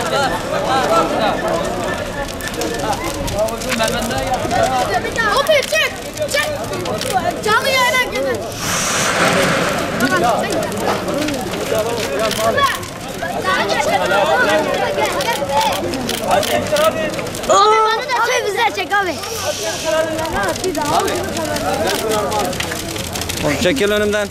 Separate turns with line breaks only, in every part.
Abi çek. Çek. Canlı yayına gidin. Abi bana da çek bizler çek abi.
Çekil önümden.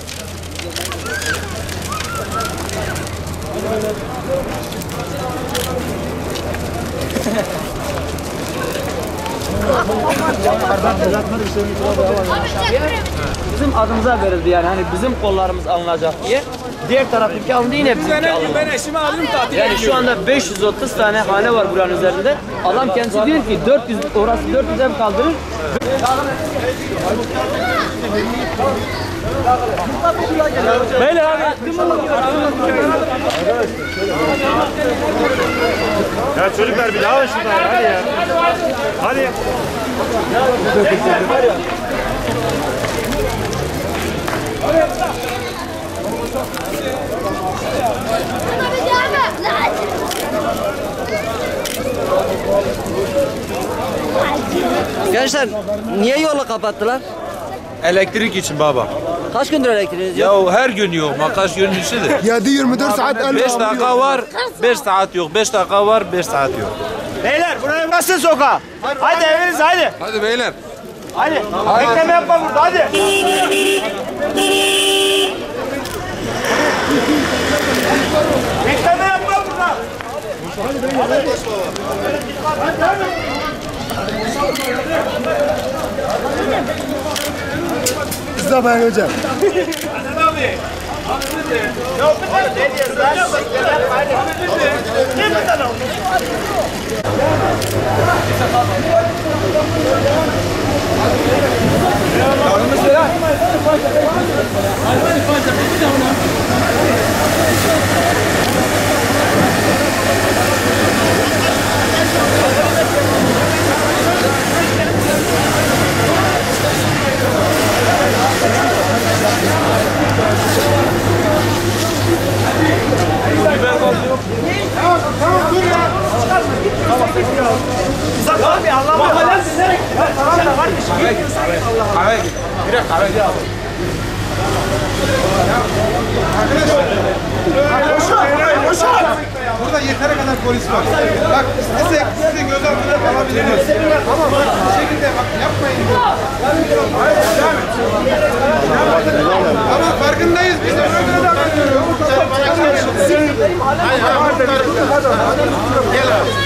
Bizim adımıza verildi yani hani bizim kollarımız alınacak diye. Diğer taraftaki alındı yine bizimki alındı.
Ben eşimi aldım tatile.
Yani şu anda 530 tane hane var buranın üzerinde. Adam kendisi diyor ki 400 orası 400 ev kaldırır.
Beyler abi.
Ya çocuklar bir daha şunlar hadi ya. Hadi.
Gençler niye yolu kapattılar?
Elektrik için baba.
Kaç gündür elektriğiniz yok?
Ya her gün yok. Makas görünüşüdür.
7-24 saat
5 dakika var, 5 saat yok. 5 dakika var, 5 saat yok.
Beyler buraya basın sokağa. Hadi eviniz hadi.
Hadi beyler.
Hadi. Bekleme yapma burada hadi. Bekleme yapma burada.
Size ben hocam.
Abi Allah'ım.
Burada yeteri kadar polis var. Bak istesek sizin göz altında kalabiliriz. Ama bak bu şekilde bak yapmayın. Ama farkındayız. Biz de öyle davranıyoruz. Gel abi.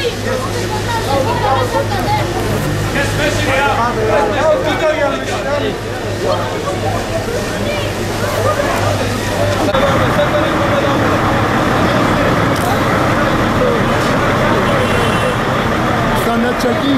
Standart çekeyim.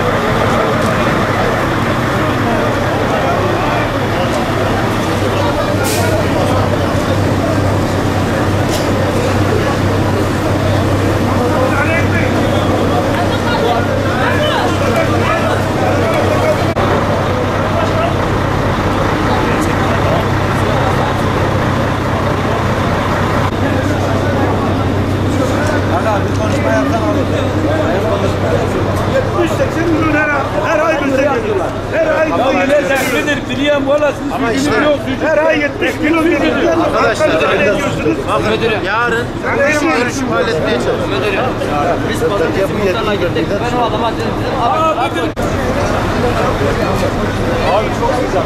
Ama işte her ay 70 kilo geliyor. Arkadaşlar yarın görüşüp halletmeye çalışıyoruz.
Biz pazartesi muhtarla gittik. Ben o adama dedim abi
Çok güzel.